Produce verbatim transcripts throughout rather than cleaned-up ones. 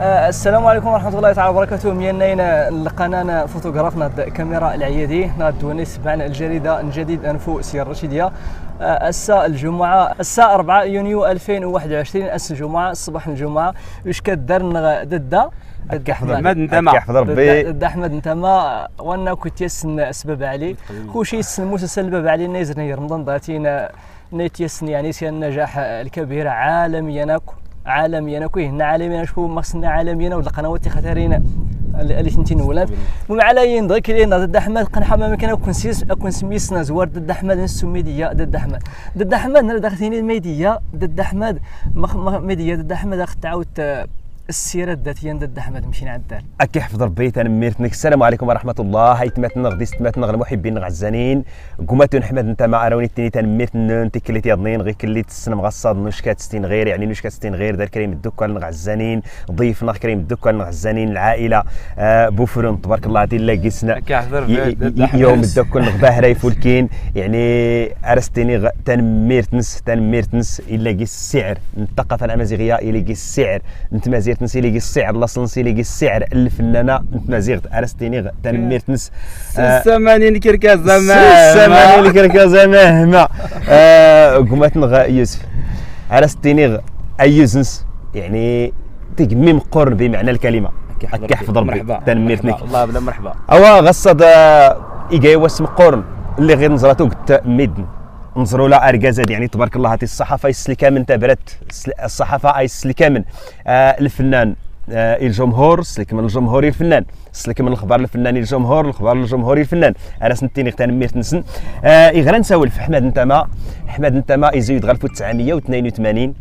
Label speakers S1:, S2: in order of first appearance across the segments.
S1: آه السلام عليكم ورحمة الله تعالى وبركاته. مينينا لقنانا فوتوغرافنا كاميرا العيادي نادونيس معنا الجريدة الجديد أنفو سير الرشيدية. آه الساعة الجمعة الساعة أربعة يونيو ألفين وواحد وعشرين الس الجمعة الصباح الجمعة واش كدار ضد ضد
S2: احمد نتما
S3: كيحفظ ربي
S1: ضد احمد نتما وانا كنت يسن اسباب علي كلشي يسن مسلسل الباب علي نيزني رمضان ضاتينا نيت يسن يعني سي النجاح الكبير عالميا عالميا كوي هنا عالميا شكون مخصنا عالميا ولا قنوات خطرين اللي ثنتين ولاد ومعلاين ضيك لينا ضد احمد قنحه ما كان كون سيس كون سميسنا زوار ضد احمد نسو ميديا ضد احمد ضد احمد داخلين الميديا ضد احمد ميديا ضد احمد تعاود السيره الذاتيه ضد احمد مشينا على الدار
S3: اكي حفظ ربي تنميرتنك. السلام عليكم ورحمه الله. هيتماتنا غدي ستماتنا المحبين غزانين قماتو نحمد انت ما اراوني تاني تنميرت انت كليت يضنين غير كليت السن مغصاد نوش كاتستين غير يعني نوش كاتستين غير دار كريم الدكان غزانين ضيفنا كريم الدكان غزانين العائله آه بوفرون تبارك الله عاد الا قسنا يوم الدكان غباه راي فولكين يعني ارستيني غ... تنميرت نس تنميرت نس الا قيس السعر الثقافه الامازيغيه الا قيس السعر انت مازير تنسي لي السعر لاصنسي لي السعر الفنانه مازيغ ارستيني تنميرت نس
S2: ثمانين كركا زمان
S3: ثمانين كركا زمان مهما قماتنا يوسف ارستيني ايوزنس يعني تقميم قرن بمعنى الكلمه كي حفظ ربي تنميرتني
S2: الله بلا مرحبا
S3: اوا غصد ايجاي واسم قرن اللي غير نزراتو قلت ميدن نظروا لا ارجازات يعني تبارك الله هذه الصحافه يسلي كامل تابرت الصحافه يسلي كامل آه الفنان آه الجمهور سلك من الجمهوري الفنان سلك من الخبر الفناني الجمهور الخبر الجمهوري الفنان انا سنتيني غتنمير نسن آه غير نسولف احمد نتما احمد نتما يزيد غير ألف وتسعمية واثنين وثمانين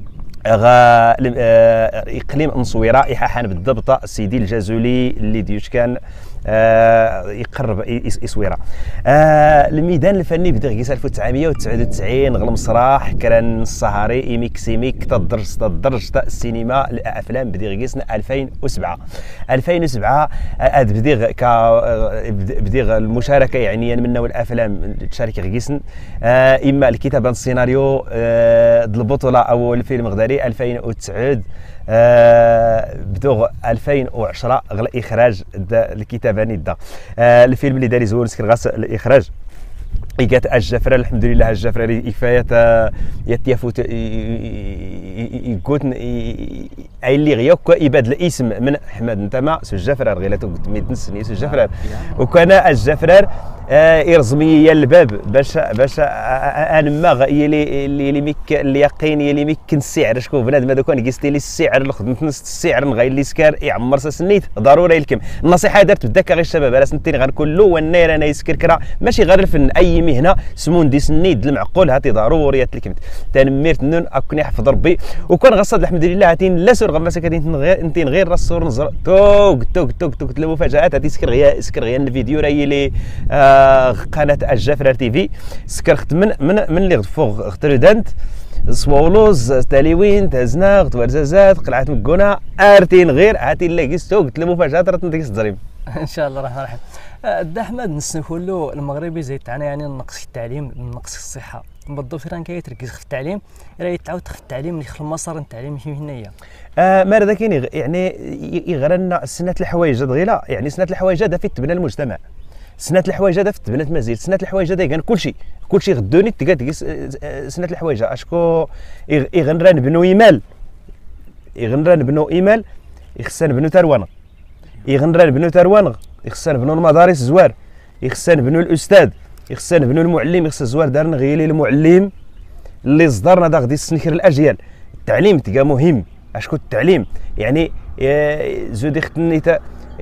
S3: غا اقليم انصويره ايحاحان بالضبط سيدي الجازولي اللي ديوش كان آه يقرب اسويره آه الميدان الفني بدا غيس ألف وتسعمية وتسعة وتسعين غل مسرح كران الصهاري ايميكسيميك تدرج تدرج تا السينما الافلام بدا غيسنا ألفين وسبعة ألفين وسبعة اد بدا ك بدا المشاركه يعني من نوع الافلام تشارك غيسن آه اما الكتابه السيناريو آه البطوله اول فيلم غداري ألفين وتسعة آه بدو ألفين وعشرة غلا اخراج الكتابه نيدا آه الفيلم اللي داري زوين سكر غاس الاخراج يقات الجفرة الحمد لله الجفرة كفايه يتيفوت يقول اي اللي غيوك يباد الاسم من احمد نتما سو الجفرة غيلاتو قلت ميدنسني سو الجفرة وكان الجفرة آه يرزمي الباب باش باش انا ما اللي اللي ميك اليقين اللي ميك السعر شكون بنادم هذا كان يقيس لي السعر اللي خدمت نص السعر نغير لي سكر يعمر سنيت ضروري لكم النصيحه درت بداك غير الشباب راه سنتين غنقول له والنير انا يسكركرا ماشي غير الفن اي مهنه سمون دي سنيد المعقول هاتي ضروري لكم تنميرت نون اكوني حفظ ربي وكان غصد الحمد لله هاتين لا سور غما سكرين غير انتين غير الصور نزر توك توك توك توك المفاجات هاتي سكر غير سكر غير الفيديو راهي لي آه قناه الجفرة تي في سكرت من من من اللي فوق اختردنت صوولوز تاليوين تازنا غتورزازات قلعه مكونه ارتين غير هاتي اللي قيستو قلت له مفاجات راه تنديك الزريم
S1: ان شاء الله الرحمن الرحيم. دا احمد نسنفوا له المغربي زي تاعنا يعني النقص في التعليم النقص في الصحه بالضبط راه كيتركز في التعليم راه يتعاود في التعليم اللي يخلي المسار التعليم هنايا
S3: آه ما راه كاين يعني يغرنا سنه الحوايج غيلا يعني سنه الحوايج هذا في تبنى المجتمع سنه الحوايج هذا في تبنات مازال سنه الحوايج هذا كان كلشي كلشي غدوني تلقى سنه الحوايج اشكو يغنرا نبنو ايمال يغنرا نبنو ايمال يخصنا نبنو تروانغ يغنرا نبنو تروانغ يخصنا نبنو المدارس زوار يخصنا نبنو الاستاذ يخصنا نبنو المعلم يخص زوار دارنا غيلي المعلم اللي صدرنا دا غادي يسنكر الاجيال التعليم تلقى مهم اشكو التعليم يعني زودي ختنيتا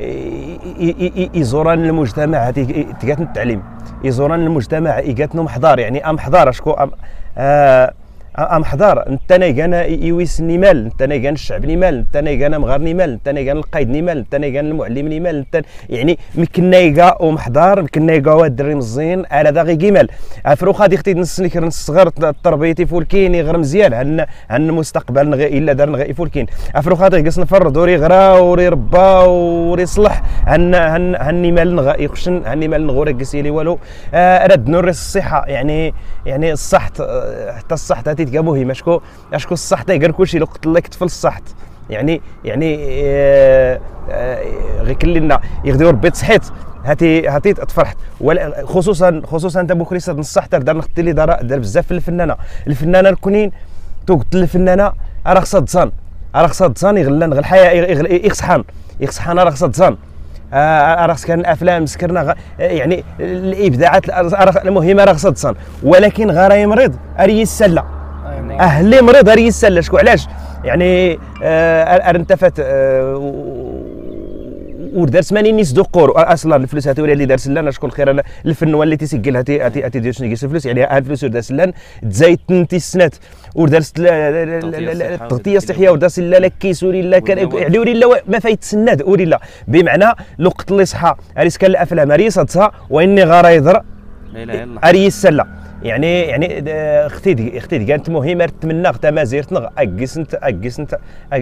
S3: يزوران المجتمع هذه تقاتن التعليم يزوران المجتمع يقاتنهم حضار يعني ام حضار اشكو ام آه ام حضار انت نيغانا يويس نيمال انت نيغان الشعب نيمال انت نيغانا مغار نيمال انت نيغان القايد نيمال انت نيغان المعلم نيمال انت يعني مكنايغا ومحضار مكنايغا والدري مزيان على ذا غي كيمال افروخ غادي اختي نسني كر نصغر تربيتي فولكين غير مزيان عن عن المستقبل نغي الا دار نغي فولكين افروخ غادي يقص نفرد وري غرا وري ربا وري صلح عن عن عن نيمال نغا يخشن عن نيمال نغوري قسيلي والو آه رد نوري الصحه يعني يعني الصحت حتى الصحت هاتي تلقى مهمه اشكو اشكو الصحت غير كلشي لو قلت لك طفل الصحت يعني يعني آه آه غير كلنا يغديو ربي تصحيت هاتي هاتي تفرحت، خصوصا خصوصا انت بوكريس نصح دار نختي اللي دار دار بزاف في الفنانه الفنانه الكونين تو قلت للفنانه راه خصها تصان راه خصها تصان يغلان غير الحياه يخصحان يخصحان راه خصها تصان راه كان الافلام سكرنا يعني الابداعات المهمه راه خصها تصان، ولكن غير مريض اري السله اهلي مريض اري السله شكون علاش يعني آه انتفت آه ودار ثمانين نيس دو قور اصلا الفلوس هاتي ولا اللي دار سلان شكون الخير انا الفن ولا تيسجل هاتي هاتي هاتي دير شنو يقيس الفلوس يعني ها الفلوس دار سلان تزايد تنتي السنات ودار التغطيه الصحيه ودار سلان كيس ولا كان يعني ولا ما فايت سناد ولا بمعنى الوقت اللي صحى اريس كان الافلام اريس صدها واني غارا يضر اري السله يعني يعني اختي اختي كانت مهمه تمنى غتا زيرتنا اكسنت اكسنت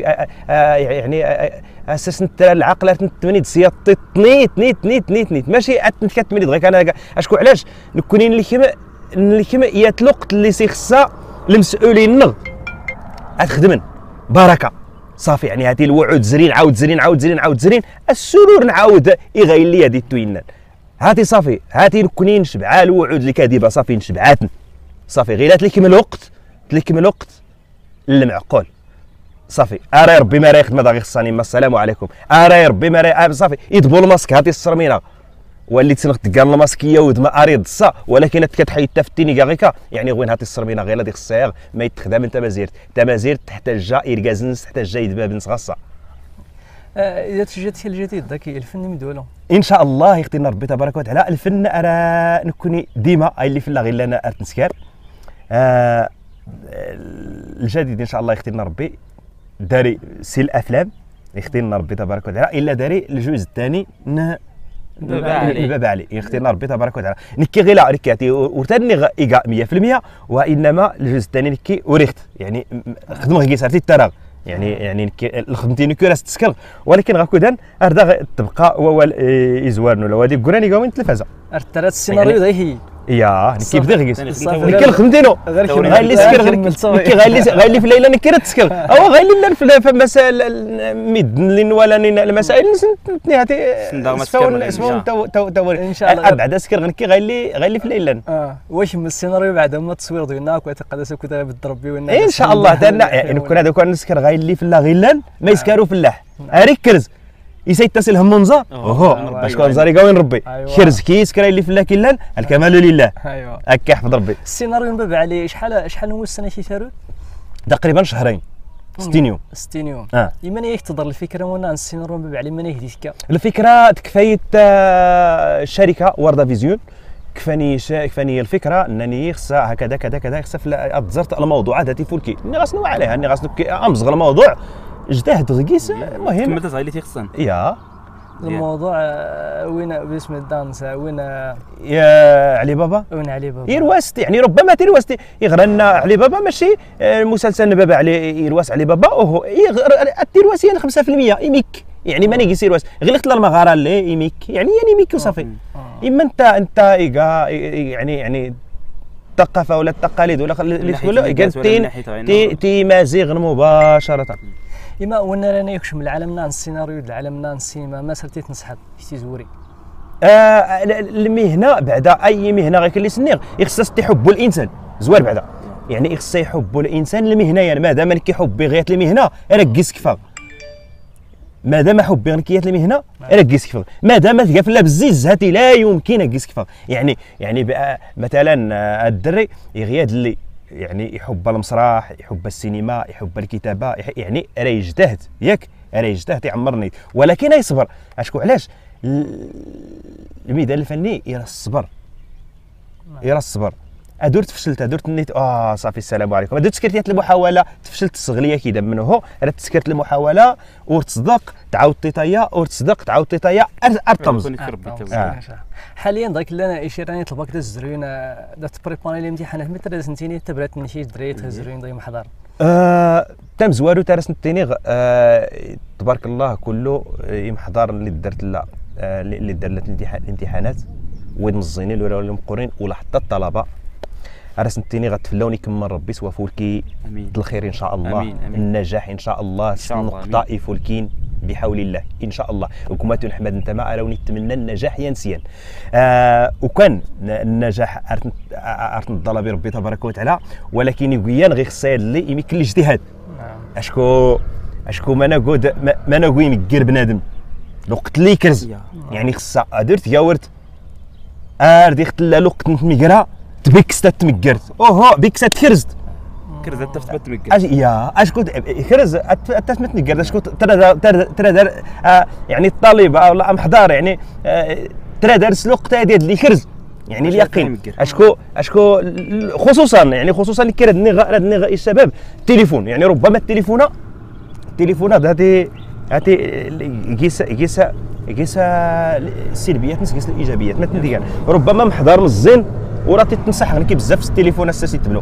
S3: يعني اساسنت العقل تمنيد سياطي تنيت نيت نيت نيت نيت ماشي كتمنيد غير انا اشكون علاش نكونين اللي كيما اللي كيما يات الوقت اللي سيخصها المسؤولين نغ تخدمن بركه صافي يعني هذه الوعود زرين عاود زرين عاود زرين عاود زرين السرور نعاود يغير لي هذه التوينان هاتي صافي هاتي نكونين شبعا الوعود اللي كاذبه صافي نشبعاتن صافي غير لك من الوقت لك من الوقت المعقول صافي اري ربي ما راه يخدم هذا غير خصني ما السلام عليكم اري ربي ما راه صافي يدبوا الماسك هاتي السرمينه وليت تنخ تقال الماسكيه ودما اريد الصا ولكن كتحيد تفتيني كاغيكا يعني وين هاتي السرمينه غير هذيك الصيغ ما يتخدم انت ما زيرت انت ما زيرت تحتاج يركازنس تحتاج يدباب نصغصا
S1: اذا تجات هي الجديد ذاك الفن مدولو
S3: ان شاء الله يختينا ربي تبارك وتعالى الفن ارى نكوني ديما اي اللي في الله غير انا ارتنسكار آه الجديد ان شاء الله يختينا ربي داري سي الافلام يختينا ربي تبارك وتعالى الا داري الجزء الثاني الباب علي يختينا ربي تبارك وتعالى نكي غير لا ركاتي ورتني ايكا مية في المية وانما الجزء الثاني نكي وريخت يعني خدمه غير صارتي التراغ يعني يعني خدمتي نكو راس تسكر ولكن غاكودان اردا تبقى هو ازوارن ولا وادي كوراني كاوين التلفازه
S1: ارترات السيناريو هي
S3: يا كيف بدا غيس نكي خدمتينو غير اللي سكر نكي غير اللي غير اللي في الليله نكي تسكر او غير اللي في المسائل ميدن ولا المسائل نتنياتي اسمهم تو تو ان شاء الله بعد سكر نكي غير اللي غير اللي في الليله
S1: اه واش من السيناريو بعد ما التصوير ديالنا كتقدر كذا بالضربي وين
S3: ان شاء الله تانا يعني كون هذا كون نسكر غير اللي في الله غيلان ما يسكروا في الله ركز يسيتصل همونزا اوهو باش كون زاري كاوين ربي شرز كيس كراي اللي في الله كلان الكمال لله
S1: ايوا
S3: هكا يحفظ ربي
S1: السيناريو نباب عليه شحال شحال هو السنه شي
S3: تقريبا شهرين ستين يوم
S1: ستين يوم
S3: اه
S1: يمن ياك تضر الفكره وانا السيناريو نباب عليه من يهديك
S3: الفكره تكفيت الشركه ورده فيزيون كفاني كفاني الفكره انني خصها هكذا كذا كذا خصها اتزرت الموضوعات هاتي فولكي اني غاسنوع عليها اني غاسنوك امزغ الموضوع اجتهد غيس مهم
S2: كما تزعلي تيخصن
S3: يا
S1: الموضوع وين باسم الدانس وين
S3: يا علي بابا
S1: وين علي بابا
S3: يرواست يعني ربما تيرواست يغرنا علي بابا ماشي المسلسل بابا علي يرواس علي بابا وهو التيرواسيان خمسة في المية يميك يعني ماني كيسير واس غير اختار المغاره اللي يميك يعني يعني يميك وصافي اما انت انت يعني يعني الثقافه ولا التقاليد ولا اللي تقول قالتين تي تي مازيغ مباشره
S1: اما وانا رانا يكشم العالم نان السيناريو العالم نان السينما ما سرتي تنصحد شتي زوري
S3: آه المهنه بعد اي مهنه غير اللي سنيغ يخصها تحب الانسان زوار بعدا يعني يخصها يحب الانسان المهنه يعني مادام كيحب غير المهنه ركز كفا مادام حبي غنكيات المهنه ركز كفا مادام تقفل بالزيز هاتي لا يمكن ركز كفا يعني يعني مثلا الدري يغياد اللي يعني يحب المسرح يحب السينما يحب الكتابه يعني راه يجتهد ياك راه يجتهد يعمرني ولكن يصبر اشكو علاش الميدان الفني يرى الصبر يرى الصبر ادرت فشلت ادرت نيت اه صافي السلام عليكم درت سكرتيات المحاوله تفشلت الصغليه كذا من هو راه تسكرت المحاوله وتصدق تعاود تيطايا وتصدق تعاود تيطايا ارتمز
S1: آه. حاليا ذاك اللي انا اشيراني طلبك داز زرين دا تبريباري الامتحانات متى سنتيني تبرات نشي دريت زرين ضي محضر
S3: آه تم زوارو تاع سنتيني آه تبارك الله كله يمحضر اللي درت لا آه اللي درت الامتحانات وين مزينين ولا المقرين ولا حتى الطلبه راه سنتيني غتفلاوني كما ربي سوا فولكي الخير ان شاء الله.
S2: أمين. أمين.
S3: النجاح ان شاء الله. النقطه يفولكين بحول الله ان شاء الله. وكما نحمد انت ما راه نتمنى النجاح ينسيا. آه وكان النجاح عرفت نضل بربي تبارك وتعالى، ولكن يقيان غير خصها اللي يمكن الاجتهاد. اشكو اشكو ما نقود ما نقول يمكر بنادم الوقت اللي كرز يعني خصها درت ياورت ار دي ختلا الوقت نتمكرا تبيكس تمكرت اوهو بيكس تكرزت
S2: كرز انت تمكر
S3: اش يا اشكو كرز انت تمكر اشكو ترى ترى يعني الطالب ولا محضر يعني ترى درس الوقت هذه اللي كرز يعني اليقين. اشكو اشكو خصوصا يعني خصوصا اللي كير هادني غا الشباب التليفون، يعني ربما التليفون التليفونات هذه هذه قيس قيس قيس السلبيات نقيس الايجابيات. ما تندير ربما محضر الزين وراه تتنصح غير بزاف في التليفون اساسي تبلو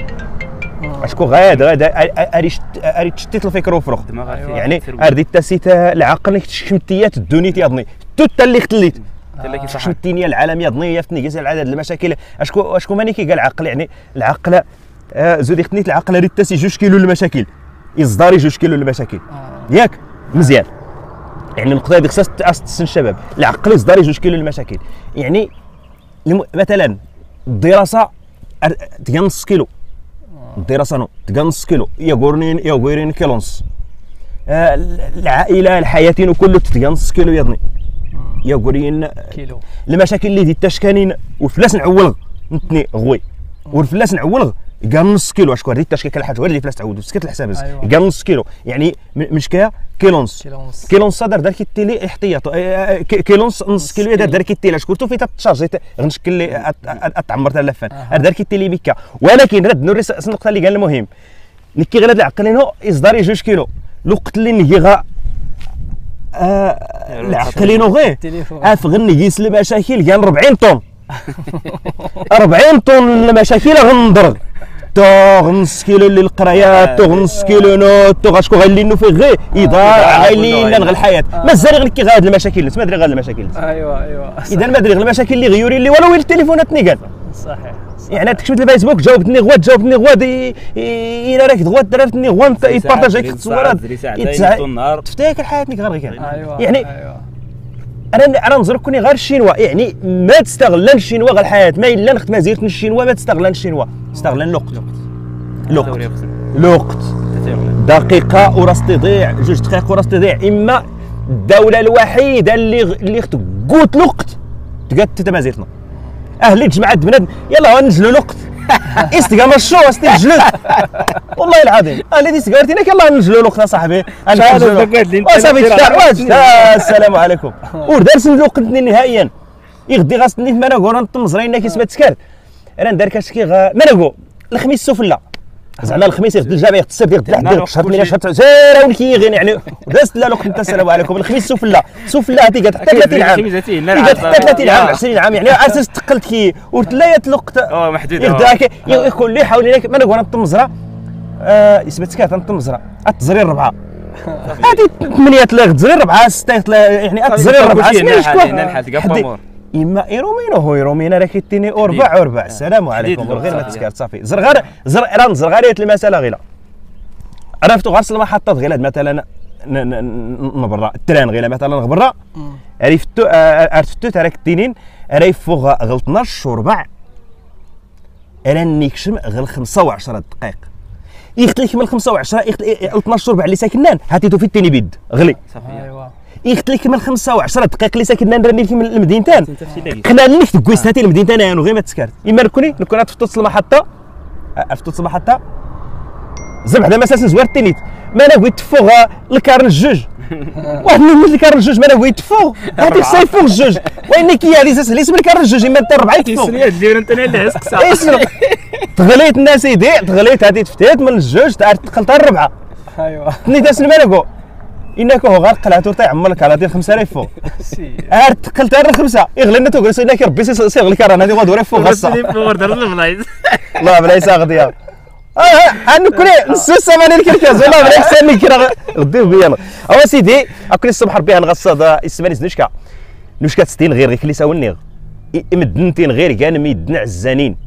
S3: اشكو غاد غاد اري اري تشتت الفكره وفرخ يعني رديت تاسيت العقل شمتيات الدنيا تيضني توت اللي اختليت شمتيني العالم يضني يفتني قيس العدد المشاكل. اشكو اشكو ماني كي قال العقل يعني العقل آه زودي ختنيت العقل ريت تاسي جوج كيلو المشاكل يصداري جوج كيلو المشاكل ياك مزيان يعني النقطه هذه خصها تاسس الشباب. العقل يصداري جوج كيلو المشاكل يعني مثلا الدراسه تلقى نص كيلو الدراسه نو تلقى نص كيلو يا غورنين يا غورين كيلونس آه العائله الحياتين كله تلقى نص كيلو يضني يا غورين
S1: كيلو.
S3: المشاكل اللي دي تشكانين وفلاس نعولغ نتني غوي والفلاس نعولغ قال نص كيلو اشكو هذه التشكيله الحاجه هو اللي فلاس تعود سكت الحساب
S1: أيوة.
S3: قال نص كيلو يعني مشكيه كيلونس
S1: كيلونس
S3: كيلونس صدر دار كي التيلي احتياط كيلونس نص كيلو دار دار كي التيلي شكرتو في تشارجي غنشكل لي اتعمر تلفان دار كي التيلي بكا. ولكن رد نوري النقطه اللي قال المهم نكي غير هذا العقلين هو اصداري جوج كيلو الوقت اللي نجي غا العقلين غير افغن نقيس المشاكل قال أربعين طن أربعين طن المشاكل غنضرب تو نص كيلو اللي القرايات تو نص كيلو نوت تو غاشكو غالينو فيه غير اضاعه غالينا غير الحياه مازال غير كي غاد المشاكل ما ادري غاد المشاكل
S1: ايوا ايوا
S3: اذا ما ادري غير المشاكل اللي غيوري اللي ولو التليفونات نيقال
S1: صحيح
S3: يعني تكتبت الفيسبوك جاوبتني غوات جاوبتني غوات الى راك غوات درتني غوات يبارطاجي التصويرات تفتاك الحياه نيك غير كان يعني انا انا نظر كوني غير الشينوا يعني ما تستغلن الشينوا غير الحياه ما الا نخت ما زيرت الشينوا ما تستغلن الشينوا استغلن الوقت الوقت الوقت دقيقه وراس تضيع جوج دقائق وراس تضيع. اما الدوله الوحيده اللي اللي قلت الوقت تقعد تتمازيرتنا اهلي تجمعت بنادم يلا ننزلوا الوقت استقام الشو استجلد والله العظيم اهلي دي سكرتينك يلا ننزلوا الوقت اصاحبي انا صافي تفتح السلام عليكم ودارس الوقت نهائيا يغدي غاصني ما نقول نطمزرين كيسبات سكر انا ندير كاشكي ما نقول الخميس سفله زعما الخميس يغدي الجامع يغدي السبت يغدي الحد شهر ثمانية شهر زير ولكي غير يعني دازت لا لوك السلام عليكم الخميس سفله سفله هذه قالت حتى ثلاثين عام قالت حتى ثلاثين عام عشرين عام يعني اساس تقلت كي وثلاثه الوقت
S2: اه محدود
S3: يغداك يقول لي حاول لك ما نقول نطمزره آه يثبت سكات نطمزره التزرير ربعه هذه ثمانيه تلاغ تزرير ربعه سته يعني التزرير ربعه سميش كوا اما ايرومينو هو ايرومينا راه كيتيني اربع اربع السلام عليكم غير ما تسكرت صافي زرغار زر راه زرغاريه المساله غير عرفتو غارس المحطات غير مثلا نبرا التران غير مثلا غبرا عرفتو عرفتو تاع راك التنين راه يفوق غل اثناش وربع انا نيكشم غير خمسة وعشرة دقائق يختلك من خمسة وعشرة اثناش وربع اللي ساكنان هاتيتو في التيني بيد غلي
S1: ايوا
S3: يختلك من خمسة وعشرة دقائق اللي ساكننا نراني لكم المدينتان قنا لك تكويس هاتي المدينتان انا غير ما تسكرت اما نكوني نكون في توصل المحطه في توصل المحطه زعما حدا مساس زوار التينيت ما انا بغيت تفوق الكارن الجوج واحد من الكارن الجوج ما انا بغيت تفوق هاتي الصيف فوق الجوج وين كي هذه اساس اسم الكارن الجوج اما انت ربعه تفوق
S2: كيسني دير انت اللي هسك
S3: تغليت الناس يدي تغليت هذه تفتيت من الجوج تقلت الربعه
S1: ايوا
S3: تنيت اسم مالكو انك هو غير قلعتو تاع عمرك على ديال خمسة آلاف فوق ار تقلت على خمسه يغلينا تجلس انك ربي صيغ الكران هذه غدوري فوق غصه الله بلايص غديا اه نكوني نص الثمانين الكركاز والله بلا حسن كرا غديو بيا او سيدي اكل الصبح ربي غنغصد اسماني نشكا نشكا ستين غير غير كليسا ونيغ مدنتين غير كان ميدنا عزانين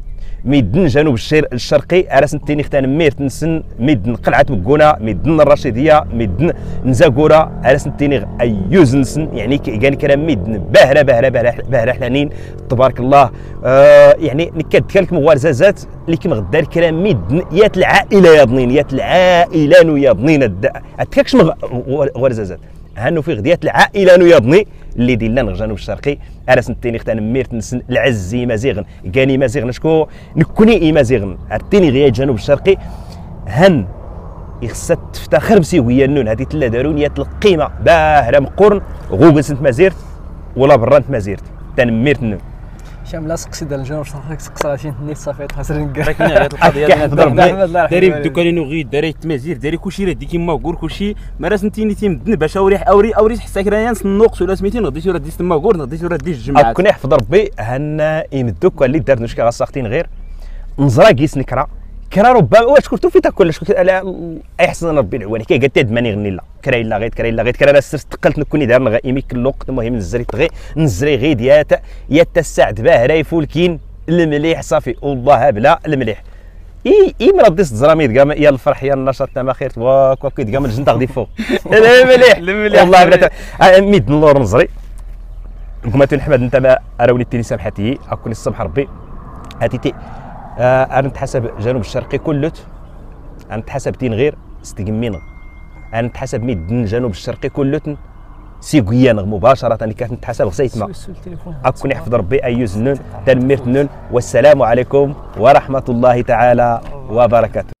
S3: ميدن جنوب الشر... الشرقي راس التيني ختان مير تنسن ميدن قلعه بكونه ميدن الرشيديه ميدن نزاكوره راس التيني ايوز نسن يعني كان كلام ميدن باهره باهره باهره باهره حلانين تبارك الله. آه يعني نكاد كلكم غوارزازات اللي كيما غدا الكلام ميدن يات العائله يا ضنين يات العائله يا ضنين اتكاكش غوارزازات هانو في غديات العائله يا ضني اللي دينا الجنوب الشرقي راس التيني ختان مير تنسن العزي مزيغن كاني مزيغن شكو نكوني اي مزيغن التيني غيا الجنوب الشرقي هن يخصها تفتخر مسيويه النون هذه تلا دارونيات القيمه باهره مقورن غوغل سنت مازيرت ولا برانت مازيرت تنميرت النون
S1: شام لا سقسي ديال الجنوب الشرقي سقسا غاشي نيت صافي خاسر نكا
S2: راك هاد القضيه داري الدكان نغيد داري التمازير داري كلشي راه دي كيما كور كلشي ما راس نتيني تيمدن باش اوري اوري اوري حساك راه النقص ولا سميتين غديتي راه ديس تما كور غديتي راه ديس الجماعات
S3: كون يحفظ ربي هنا يمدوك اللي دار نشكا غاساختين غير نزرا كيس نكرا كرا ربما واش كنتو في تاكل شكون اي حسن ربي العواني كي قالت دماني غني لا كراي لا غير كراي لا غير كرا سرت تقلت نكوني دار نغا كل الوقت المهم نزري غي نزري غي ديات يا السعد باهره يفولكين المليح صافي والله بلا المليح اي اي مرضيس الزراميد كاع يا الفرح يا النشاط تما خير واك واك كاع من الجنت غادي فوق المليح
S2: المليح
S3: والله بلا ميد النور نزري كما تنحمد انت ما راولي تيني سامحتي اكون الصبح ربي هاتيتي آه انا نتحسب جنوب الشرقي كلت انا نتحسب تين غير استقمينا انا نتحسب ميدن جنوب الشرقي كلت سيقيان مباشره انا كانت نتحسب غسيت ما اكون يحفظ ربي ايوز النون تنميرت النون والسلام عليكم ورحمه الله تعالى وبركاته.